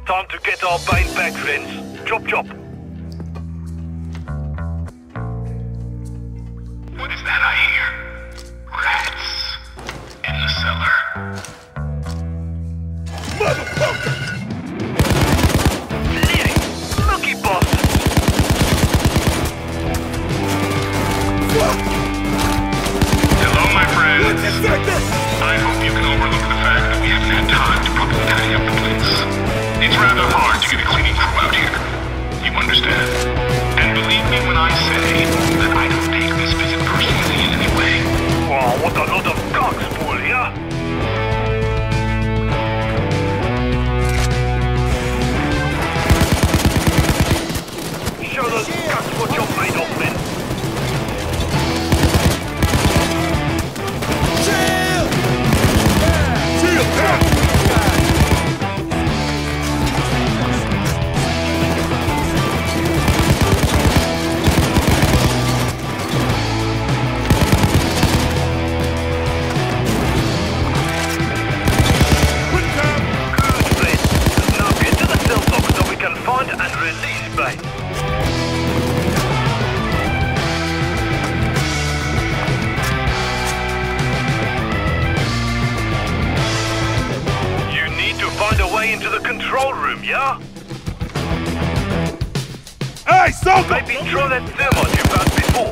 Time to get our Bain back, friends. Chop chop. What is that I hear? Rats. In the cellar. Motherfucker! Bleeding! Lucky bastards! Hello, my friends. I hope you can overlook the fact that we haven't had time to properly tidy up the place. It's rather hard to get a cleaning crew out here. You understand? And believe me when I say that I don't take this visit personally in any way. Wow, what a lot of cock spoil here! Show those cocks what you're made of, men! Find and release Bain. You need to find a way into the control room, yeah? Hey, Soko! Maybe try that thermite you found before.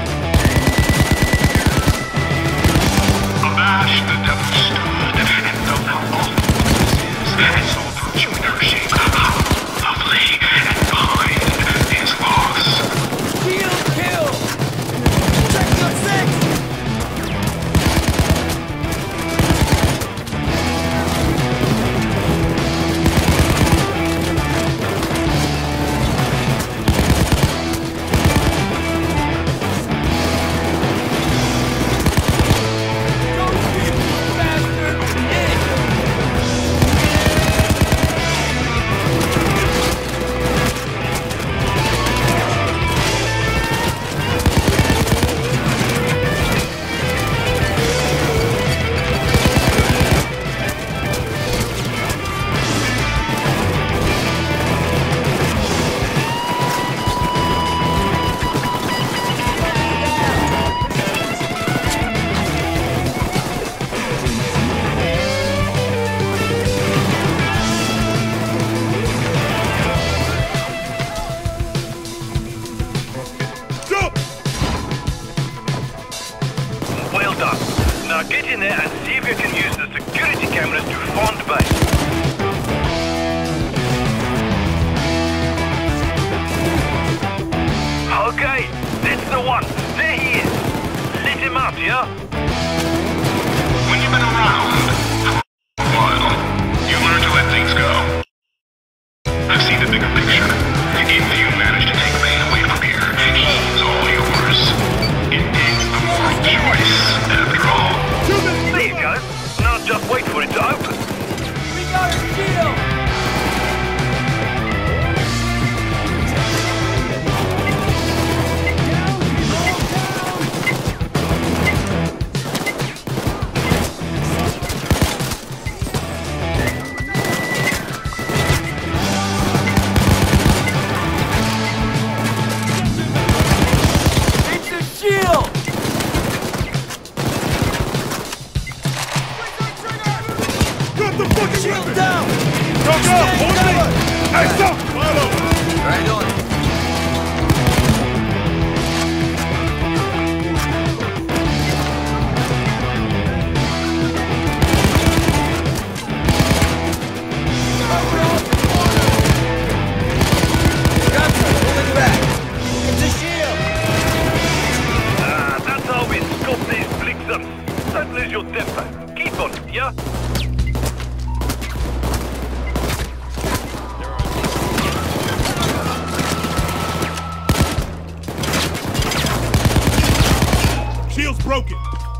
Abash the devil stood, and felt how awful this is, and saw virtue in her shape. Lovely and fine, his loss. Kill! Check your six! Well done. Now get in there and see if you can use the security cameras to find Bain. Okay, that's the one. There he is. Let him out, yeah? When you've been around for a while, you learn to let things go. I've seen the bigger picture. If you manage to take Bain away from here, he's all yours. It takes the moral choice, after all. There you go. Now just wait for it to open. We got a shield! Shield down! Go! Hold me! Hey, stop! Follow! Right on. Gotcha! Pulling back! It's a shield! That's how we scope these blixums. Don't lose your temper. Keep on, yeah? Shield's broken.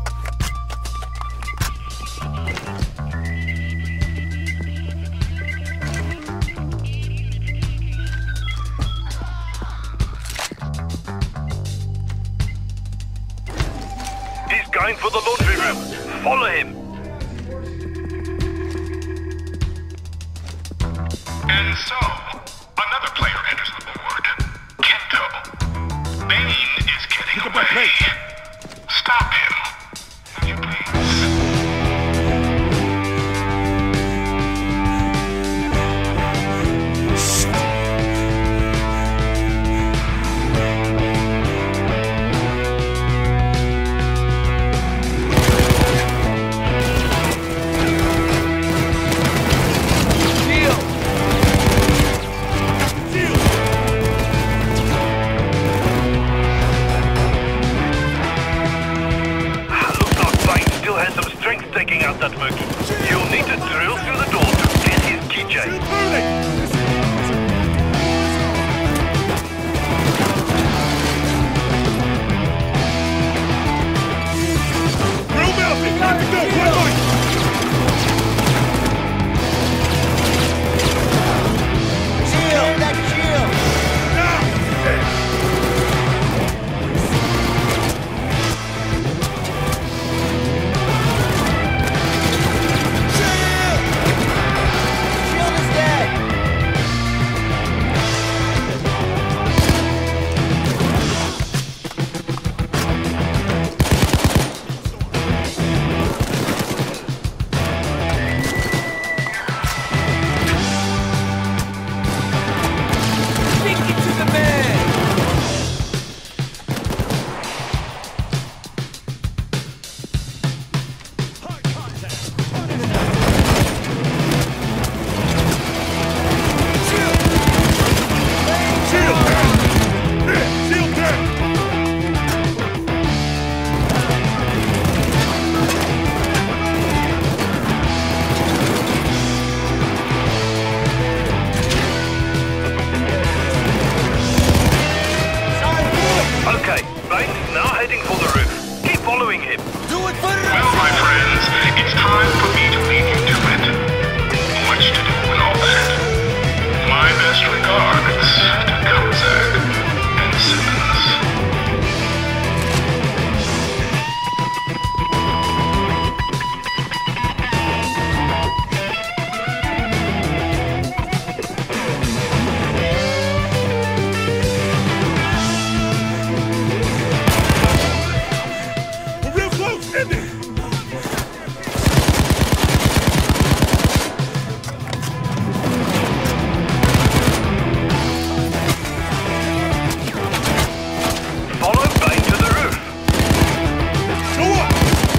He's going for the laundry room. Follow him. And So, another player enters the board. Kento. Bain is getting away. Stop him. Would you please? Taking out that Mookie. You'll need to drill through the door to get his keychain. Real mouthy! Time to go! One line! Shield! That shield! Now! Shield is dead! Take it to the man! Shield down! Shield down! Okay, Bain's now heading for the roof. Keep following him. Do it for the Well, my friends, it's time for me to lead you to it. Much to do and all that. My best regards to Kozak and Simmons. We're real close! End it! Follow Bain to the roof. Go up!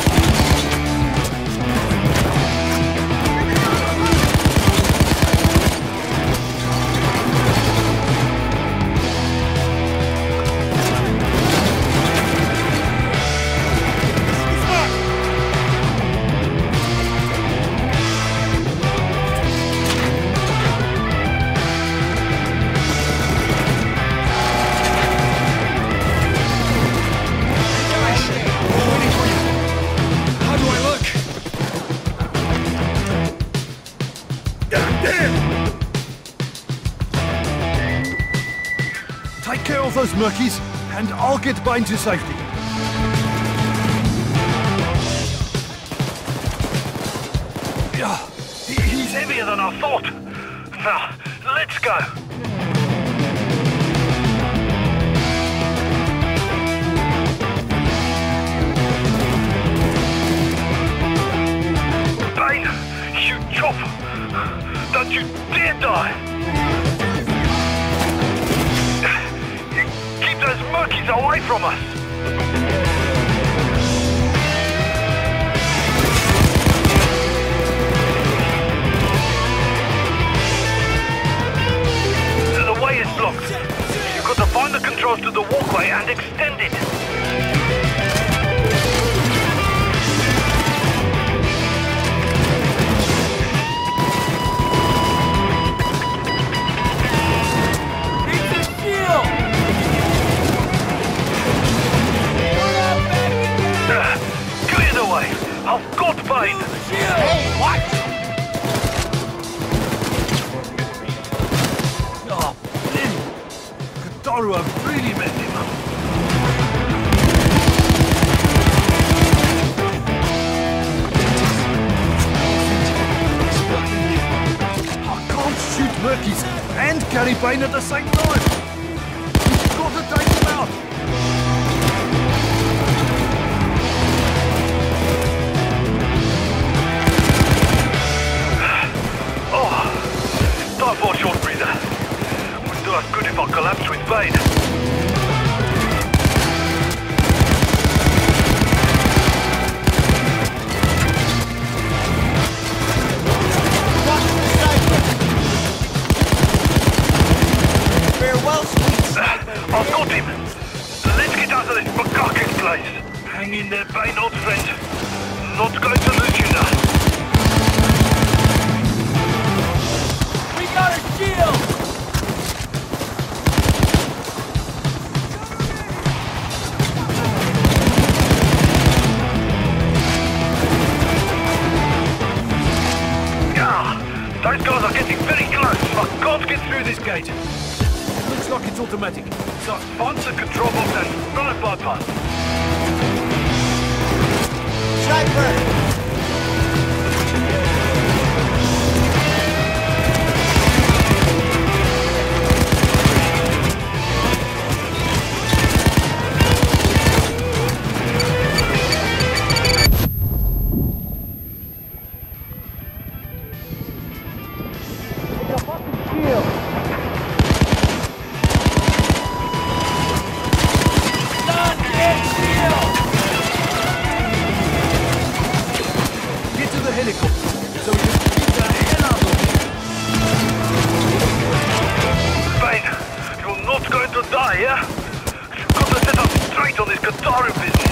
Smart! How do I look? God damn! Take care of those murkies, and I'll get Bain to safety. Yeah, He's heavier than I thought. Now, let's go. Bain, you chop. Don't you dare die. Keep those monkeys away from us. The way is blocked. You've got to find the controls to the walkway and extend it. Clear the way. I've got Bain. Hey, watch! Oh, Lynn! Kataru have really messed him up. I can't shoot Murkies and carry Bain at the same time. You've got to take him out. Oh, time for a short breather. Wouldn't do us good if I collapsed with Bain. I've got him! Let's get out of this Bukkake place! Hang in there, Bain, old friend. Not going to lose you now. We got a shield! Ah, those guys are getting very close. I can't get through this gate. Looks like it's automatic. So find the control box and run a bypass. Sniper! Bain, you're not going to die, yeah? You've got to set up straight on this Qatari business.